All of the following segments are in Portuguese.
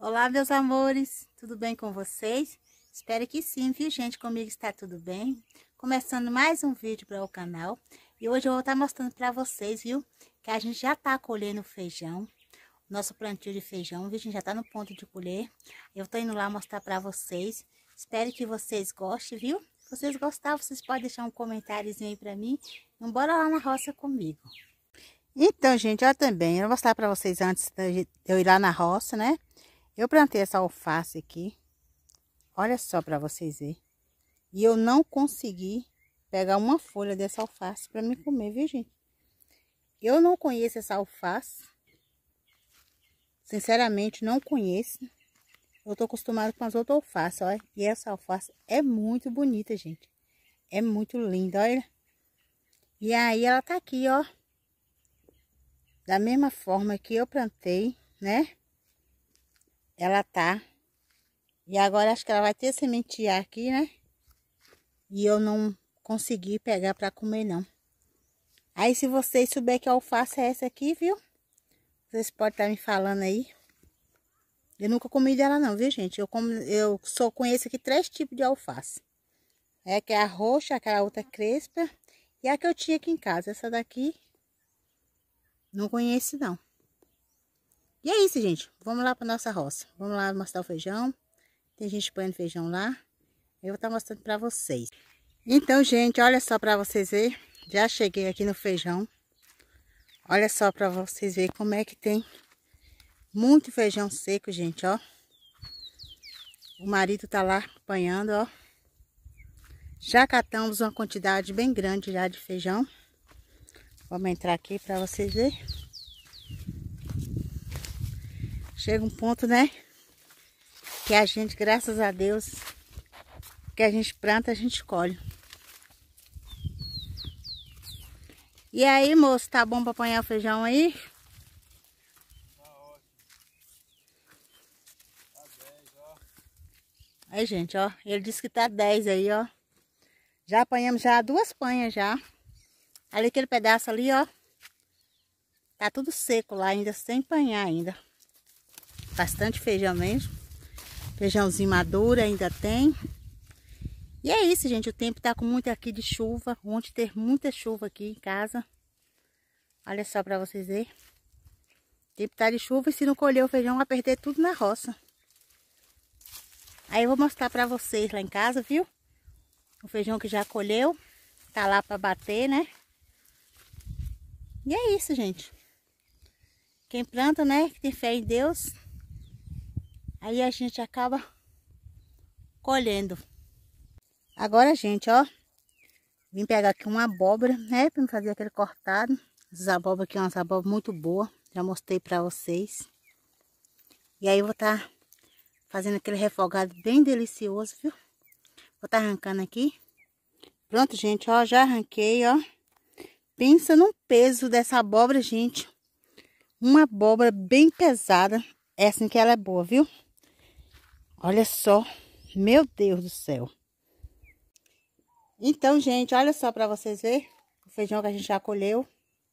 Olá, meus amores, tudo bem com vocês? Espero que sim, viu, gente? Comigo está tudo bem. Começando mais um vídeo para o canal. E hoje eu vou estar mostrando para vocês, viu? Que a gente já está colhendo feijão. Nosso plantio de feijão, viu? A gente já está no ponto de colher. Eu estou indo lá mostrar para vocês. Espero que vocês gostem, viu? Se vocês gostaram, vocês podem deixar um comentáriozinho aí para mim. Então, bora lá na roça comigo. Então, gente, ó, também, eu vou mostrar para vocês antes de eu ir lá na roça, né? Eu plantei essa alface aqui, olha só para vocês verem. E eu não consegui pegar uma folha dessa alface para me comer, viu, gente? Eu não conheço essa alface. Sinceramente, não conheço. Eu tô acostumada com as outras alfaces, olha. E essa alface é muito bonita, gente. É muito linda, olha. E aí ela tá aqui, ó. Da mesma forma que eu plantei, né? Ela tá. E agora acho que ela vai ter sementear aqui, né? E eu não consegui pegar para comer, não. Aí, se vocês souberem que alface é essa aqui, viu? Vocês podem estar me falando aí. Eu nunca comi dela, não, viu, gente? Eu só conheço aqui 3 tipos de alface. É que é a roxa, aquela outra crespa. E a que eu tinha aqui em casa. Essa daqui, não conheço, não. E é isso, gente. Vamos lá para nossa roça. Vamos lá mostrar o feijão. Tem gente põendo feijão lá. Eu vou estar mostrando para vocês. Então, gente, olha só para vocês verem. Já cheguei aqui no feijão. Olha só para vocês verem como é que tem muito feijão seco, gente, ó. O marido tá lá apanhando, ó. Já catamos uma quantidade bem grande já de feijão. Vamos entrar aqui para vocês verem. Chega um ponto, né? Que a gente, graças a Deus, que a gente planta, a gente colhe. E aí, moço, tá bom para apanhar o feijão aí? Tá ótimo. Tá 10, ó. Aí, gente, ó. Ele disse que tá 10 aí, ó. Já apanhamos já 2 panhas já. Ali aquele pedaço ali, ó. Tá tudo seco lá ainda, sem panhar ainda. Bastante feijão mesmo. Feijãozinho maduro ainda tem. E é isso, gente. O tempo tá com muito aqui de chuva. Ontem teve muita chuva aqui em casa. Olha só pra vocês verem. O tempo tá de chuva e se não colher o feijão vai perder tudo na roça. Aí eu vou mostrar pra vocês lá em casa, viu? O feijão que já colheu. Tá lá pra bater, né? E é isso, gente. Quem planta, né? Que tem fé em Deus. Aí a gente acaba colhendo. Agora, gente, ó. Vim pegar aqui uma abóbora, né? Pra fazer aquele cortado. Essas abóboras aqui, umas abóboras muito boas. Já mostrei pra vocês. E aí eu vou estar fazendo aquele refogado bem delicioso, viu? Vou estar arrancando aqui. Pronto, gente, ó. Já arranquei, ó. Pensa no peso dessa abóbora, gente. Uma abóbora bem pesada. É assim que ela é boa, viu? Olha só. Meu Deus do céu. Então, gente, olha só para vocês verem. O feijão que a gente já colheu.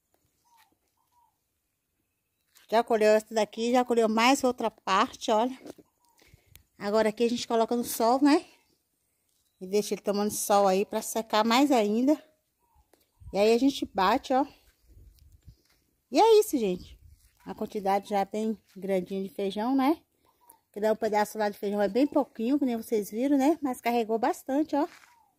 Já colheu essa daqui, já colheu mais outra parte, olha. Agora aqui a gente coloca no sol, né? E deixa ele tomando sol aí para secar mais ainda. E aí a gente bate, ó. E é isso, gente. A quantidade já bem grandinha de feijão, né? Que dá um pedaço lá de feijão é bem pouquinho, que nem vocês viram, né? Mas carregou bastante, ó.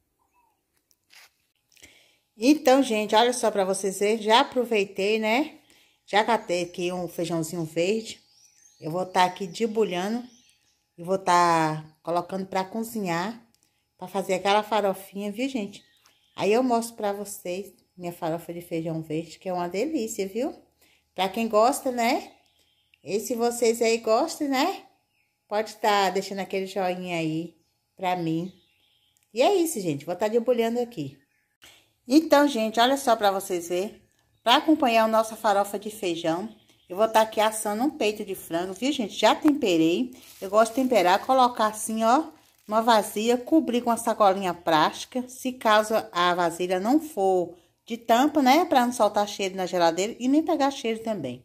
Então, gente, olha só para vocês verem. Já aproveitei, né? Já catei aqui um feijãozinho verde. Eu vou estar aqui debulhando. E vou estar colocando para cozinhar. Para fazer aquela farofinha, viu, gente? Aí eu mostro para vocês minha farofa de feijão verde, que é uma delícia, viu? Para quem gosta, né? E se vocês aí gostam, né? Pode estar deixando aquele joinha aí pra mim. E é isso, gente. Vou estar debulhando aqui. Então, gente, olha só pra vocês verem. Pra acompanhar a nossa farofa de feijão, eu vou estar aqui assando um peito de frango, viu, gente? Já temperei. Eu gosto de temperar, colocar assim, ó, uma vasilha, cobrir com uma sacolinha plástica. Se caso a vasilha não for de tampa, né? Pra não soltar cheiro na geladeira e nem pegar cheiro também.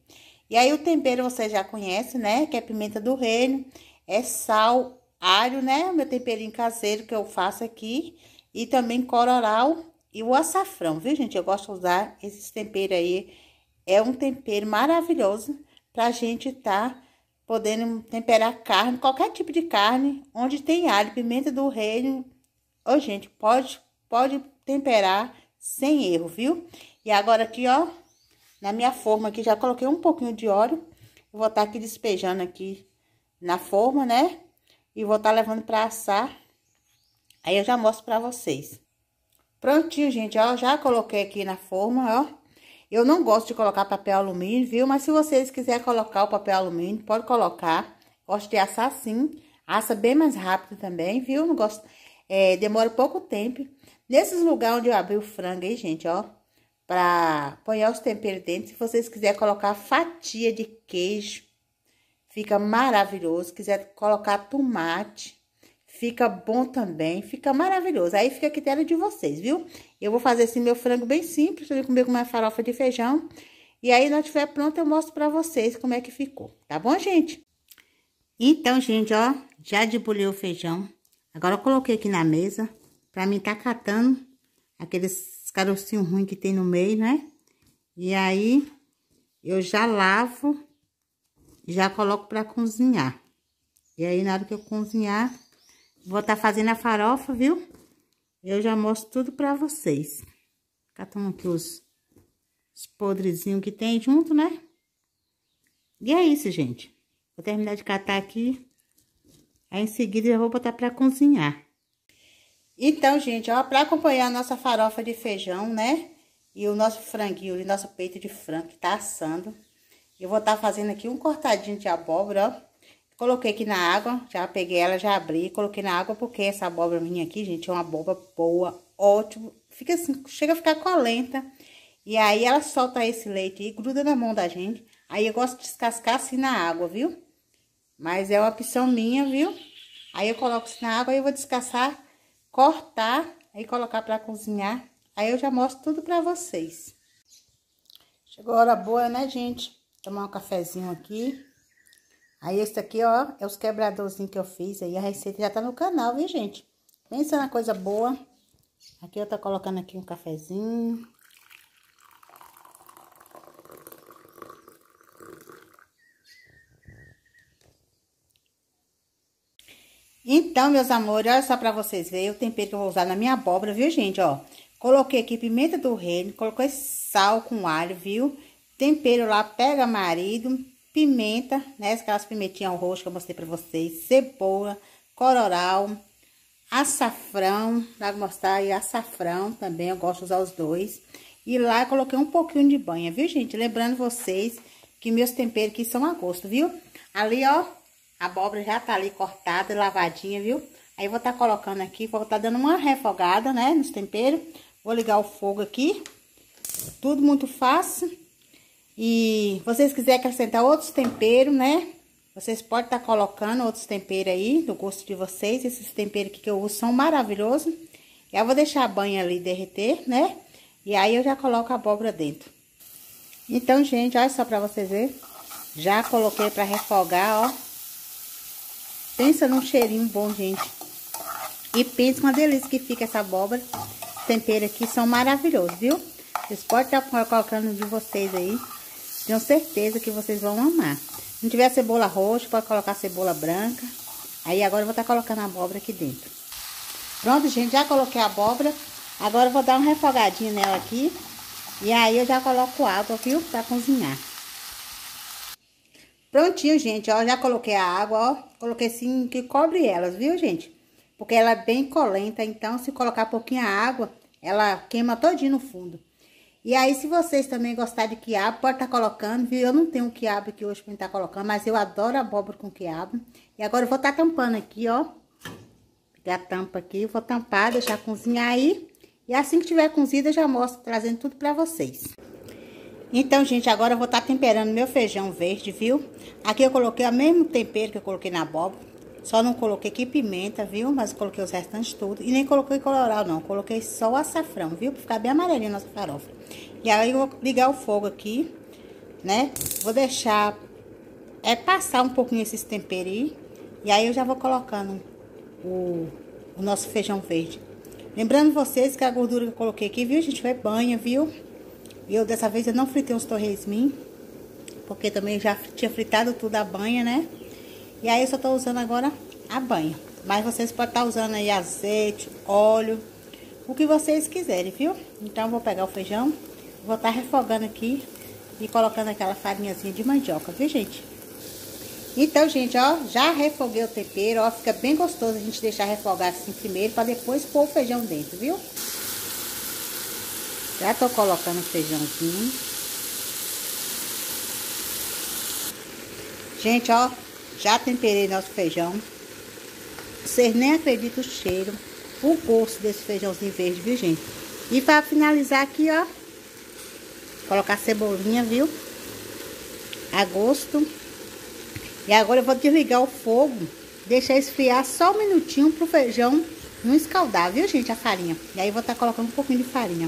E aí o tempero você já conhece, né? Que é pimenta do reino, é sal, alho, né? Meu temperinho caseiro que eu faço aqui. E também colorau e o açafrão, viu, gente? Eu gosto de usar esses temperos aí. É um tempero maravilhoso pra gente tá podendo temperar carne, qualquer tipo de carne, onde tem alho, pimenta do reino. Ô, gente, pode temperar sem erro, viu? E agora aqui, ó, na minha forma aqui, já coloquei um pouquinho de óleo. Eu vou estar aqui despejando aqui na forma, né? E vou estar levando pra assar. Aí eu já mostro pra vocês. Prontinho, gente, ó, já coloquei aqui na forma, ó. Eu não gosto de colocar papel alumínio, viu? Mas se vocês quiserem colocar o papel alumínio, pode colocar. Gosto de assar assim. Assa bem mais rápido também, viu? Não gosto... demora pouco tempo. Nesses lugares onde eu abri o frango aí, gente, ó. Pra pôr os temperos dentro. Se vocês quiserem colocar fatia de queijo, fica maravilhoso. Se quiser colocar tomate, fica bom também. Fica maravilhoso. Aí fica a critério de vocês, viu? Eu vou fazer assim meu frango bem simples. Pra comer com uma farofa de feijão. E aí, quando estiver pronto, eu mostro pra vocês como é que ficou. Tá bom, gente? Então, gente, ó. Já debulhei o feijão. Agora eu coloquei aqui na mesa. Pra mim tá catando aqueles carocinhos ruins que tem no meio, né? E aí, eu já lavo, já coloco pra cozinhar. E aí, na hora que eu cozinhar, vou estar fazendo a farofa, viu? Eu já mostro tudo pra vocês. Catando aqui os podrezinhos que tem junto, né? E é isso, gente. Vou terminar de catar aqui. Aí, em seguida, eu vou botar pra cozinhar. Então, gente, ó, pra acompanhar a nossa farofa de feijão, né? E o nosso franguinho, o nosso peito de frango que tá assando. Eu vou estar fazendo aqui um cortadinho de abóbora, ó. Coloquei aqui na água, já peguei ela, já abri, coloquei na água, porque essa abóbora minha aqui, gente, é uma abóbora boa, ótimo. Fica assim, chega a ficar colenta. E aí, ela solta esse leite e gruda na mão da gente. Aí, eu gosto de descascar assim na água, viu? Mas é uma opção minha, viu? Aí, eu coloco assim na água e eu vou descascar, cortar e colocar pra cozinhar. Aí, eu já mostro tudo pra vocês. Chegou a hora boa, né, gente? Tomar um cafezinho aqui. Aí, esse aqui, ó, é os quebradorzinhos que eu fiz. Aí, a receita já tá no canal, viu, gente? Pensa na coisa boa. Aqui, eu tô colocando aqui um cafezinho. Então, meus amores, olha só pra vocês verem o tempero que eu vou usar na minha abóbora, viu, gente, ó. Coloquei aqui pimenta do reino, coloquei sal com alho, viu? Tempero lá, pega marido, pimenta, né? Aquelas pimentinhas ao roxo que eu mostrei pra vocês. Cebola, colorau, açafrão, pra mostrar aí açafrão também, eu gosto de usar os dois. E lá eu coloquei um pouquinho de banha, viu, gente? Lembrando vocês que meus temperos aqui são a gosto, viu? Ali, ó, a abóbora já tá ali cortada, lavadinha, viu? Aí eu vou estar colocando aqui, vou estar dando uma refogada, né, nos temperos. Vou ligar o fogo aqui. Tudo muito fácil. E vocês quiserem acrescentar outros temperos, né? Vocês podem estar colocando outros temperos aí, do gosto de vocês. Esses temperos aqui que eu uso são maravilhosos. E eu vou deixar a banha ali derreter, né? E aí eu já coloco a abóbora dentro. Então, gente, olha só pra vocês verem. Já coloquei pra refogar, ó. Pensa num cheirinho bom, gente. E pensa uma delícia que fica essa abóbora. Os temperos aqui são maravilhosos, viu? Vocês podem estar colocando de vocês aí. Tenho certeza que vocês vão amar. Se não tiver cebola roxa, pode colocar cebola branca. Aí agora eu vou estar colocando a abóbora aqui dentro. Pronto, gente, já coloquei a abóbora. Agora eu vou dar uma refogadinha nela aqui. E aí eu já coloco água, viu? Pra cozinhar. Prontinho, gente, ó. Já coloquei a água, ó. Coloquei assim que cobre elas, viu, gente? Porque ela é bem colenta, então se colocar pouquinha água, ela queima todinho no fundo. E aí, se vocês também gostarem de quiabo, pode estar colocando, viu? Eu não tenho quiabo aqui hoje pra estar colocando, mas eu adoro abóbora com quiabo. E agora eu vou estar tampando aqui, ó. Pegar a tampa aqui, vou tampar, deixar cozinhar aí. E assim que tiver cozida, eu já mostro, trazendo tudo pra vocês. Então, gente, agora eu vou estar temperando meu feijão verde, viu? Aqui eu coloquei o mesmo tempero que eu coloquei na abóbora. Só não coloquei aqui pimenta, viu? Mas coloquei os restantes tudo. E nem coloquei colorau, não. Coloquei só o açafrão, viu? Pra ficar bem amarelinho a nossa farofa. E aí eu vou ligar o fogo aqui. né? Vou deixar passar um pouquinho esses temperos aí. E aí eu já vou colocando o nosso feijão verde. Lembrando vocês que a gordura que eu coloquei aqui, viu, gente, foi banha, viu? E eu, dessa vez, eu não fritei uns torresmin, porque também já tinha fritado tudo a banha, né? E aí eu só tô usando agora a banha. Mas vocês podem estar usando aí azeite, óleo, o que vocês quiserem, viu? Então eu vou pegar o feijão, vou estar refogando aqui e colocando aquela farinhazinha de mandioca, viu, gente? Então, gente, ó, já refoguei o tempero, ó, fica bem gostoso a gente deixar refogar assim primeiro, pra depois pôr o feijão dentro, viu? Já tô colocando o feijãozinho. Gente, ó, já temperei nosso feijão. Vocês nem acreditam o cheiro, o gosto desse feijãozinho verde, viu, gente? E pra finalizar aqui, ó, colocar cebolinha, viu? A gosto. E agora eu vou desligar o fogo, deixar esfriar só um minutinho pro feijão não escaldar, viu, gente, a farinha. E aí eu vou estar colocando um pouquinho de farinha.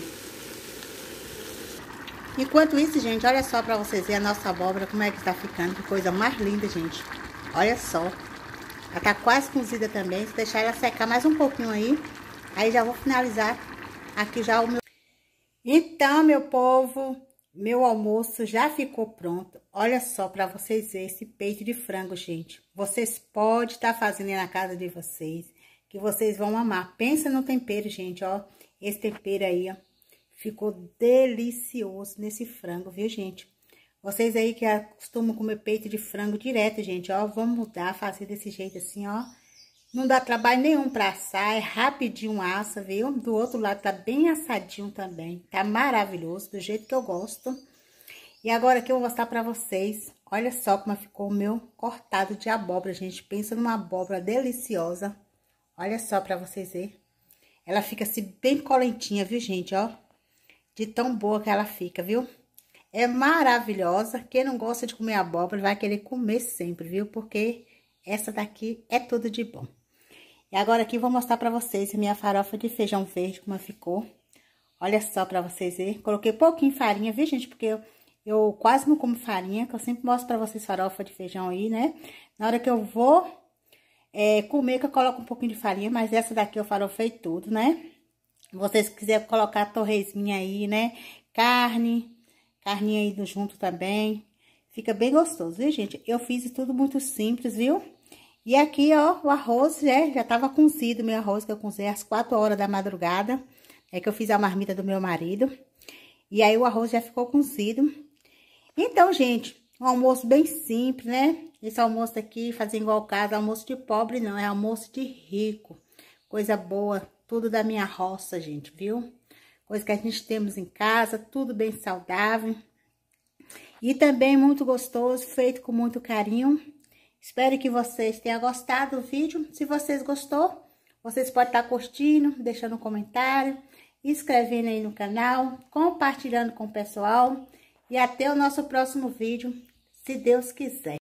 Enquanto isso, gente, olha só pra vocês verem a nossa abóbora, como é que tá ficando. Que coisa mais linda, gente. Olha só. Ela tá quase cozida também. Se deixar ela secar mais um pouquinho aí, aí já vou finalizar aqui já o meu... Então, meu povo, meu almoço já ficou pronto. Olha só pra vocês verem esse peito de frango, gente. Vocês podem estar fazendo aí na casa de vocês, que vocês vão amar. Pensa no tempero, gente, ó. Esse tempero aí, ó. Ficou delicioso nesse frango, viu, gente? Vocês aí que costumam comer peito de frango direto, gente, ó. Vamos mudar, fazer desse jeito assim, ó. Não dá trabalho nenhum pra assar, é rapidinho assa, viu? Do outro lado tá bem assadinho também. Tá maravilhoso, do jeito que eu gosto. E agora aqui eu vou mostrar pra vocês. Olha só como ficou o meu cortado de abóbora, gente. Pensa numa abóbora deliciosa. Olha só pra vocês verem. Ela fica assim bem colentinha, viu, gente, ó. De tão boa que ela fica, viu? É maravilhosa. Quem não gosta de comer abóbora vai querer comer sempre, viu? Porque essa daqui é tudo de bom. E agora aqui eu vou mostrar pra vocês a minha farofa de feijão verde, como ficou. Olha só pra vocês verem. Coloquei pouquinho farinha, viu, gente? Porque eu quase não como farinha, que eu sempre mostro pra vocês farofa de feijão aí, né? Na hora que eu vou comer, que eu coloco um pouquinho de farinha, mas essa daqui eu farofei tudo, né? Vocês quiserem colocar torresminho aí, né? Carninha aí junto também. Fica bem gostoso, viu, gente? Eu fiz tudo muito simples, viu? E aqui, ó, o arroz já tava cozido, meu arroz que eu cozinhei às 4 horas da madrugada. É que eu fiz a marmita do meu marido. E aí o arroz já ficou cozido. Então, gente, um almoço bem simples, né? Esse almoço aqui, fazer igual casa, almoço de pobre não, é almoço de rico. Coisa boa, tudo da minha roça, gente, viu? Coisa que a gente temos em casa, tudo bem saudável. E também muito gostoso, feito com muito carinho. Espero que vocês tenham gostado do vídeo. Se vocês gostou, vocês podem estar curtindo, deixando um comentário, inscrevendo aí no canal, compartilhando com o pessoal. E até o nosso próximo vídeo, se Deus quiser.